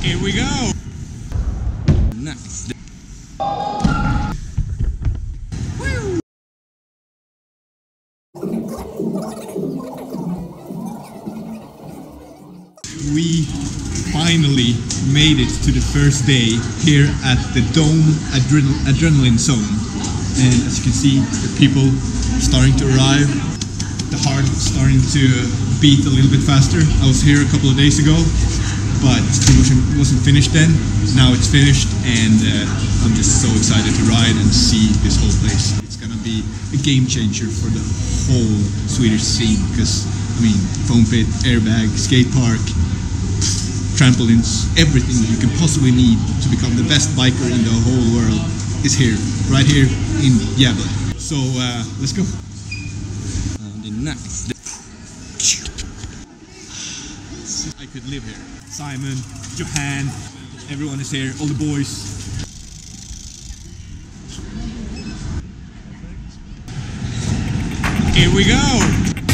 Here we go! Nice. Woo. We finally made it to the first day here at the Dome Adrenaline Zone. And as you can see, the people starting to arrive. The heart starting to beat a little bit faster. I was here a couple of days ago, but it wasn't finished then. Now it's finished, and I'm just so excited to ride and see this whole place. It's gonna be a game changer for the whole Swedish scene, because I mean, foam pit, airbag, skate park, trampolines, everything that you can possibly need to become the best biker in the whole world is here, right here in Gävle. So let's go. Nice. I could live here. Simon, Johan, everyone is here, all the boys. Here we go!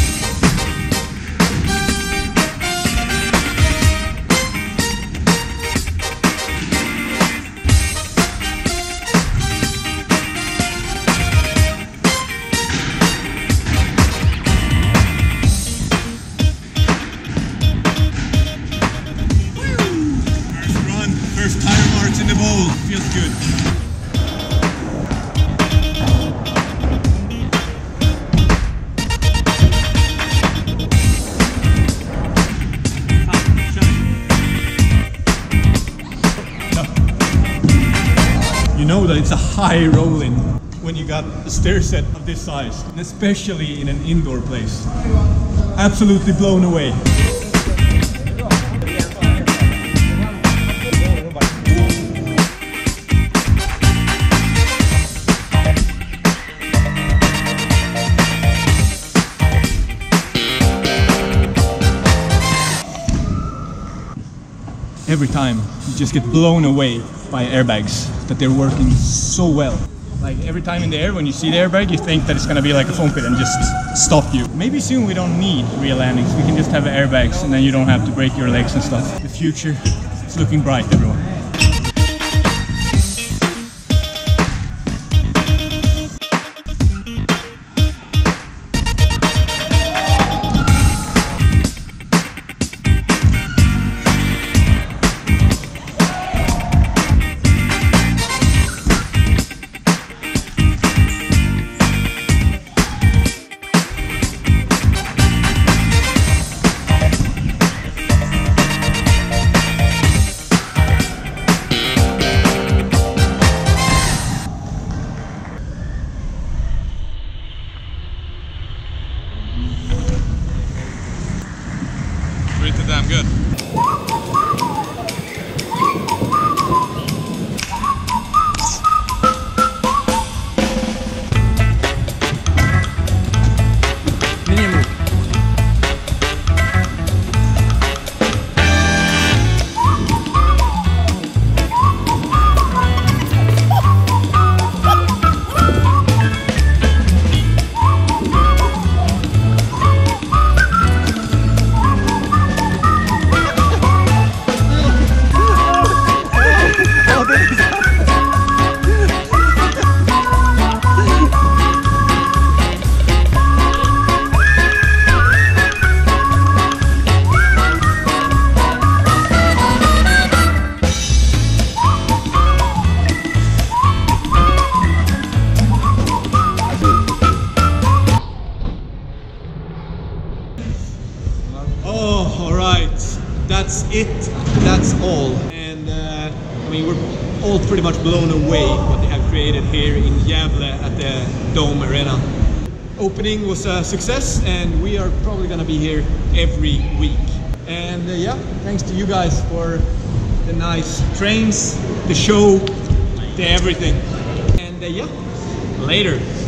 Feels good. You know that it's a high rolling when you got a stair set of this size, and especially in an indoor place. Absolutely blown away. Every time you just get blown away by airbags, that they're working so well. Like every time in the air when you see the airbag, you think that it's gonna be like a foam pit and just stop you. Maybe soon we don't need real landings, we can just have airbags and then you don't have to break your legs and stuff. The future is looking bright, everyone. Pretty damn good. That's it, that's all. And I mean, we're all pretty much blown away what they have created here in Gävle at the Dome Arena. Opening was a success, and we are probably gonna be here every week. And yeah, thanks to you guys for the nice trains, the show, the everything. And yeah, later.